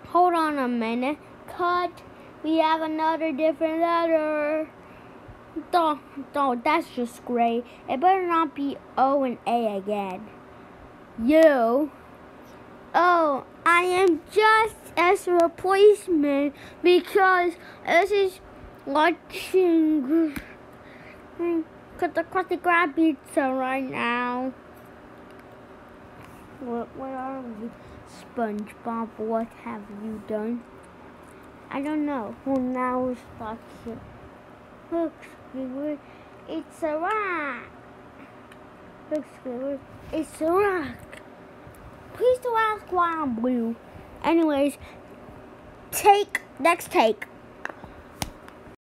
Hold on a minute. Cut. We have another different letter. That's just great. It better not be O and A again. U. Oh, I am just as a replacement because this is watching the grab pizza right now. What are we? SpongeBob, what have you done? I don't know. Well, now it's watching. Look, Squidward, it's a rock. Look, Squidward, it's a rock. Please don't ask why I'm blue. Anyways, next take.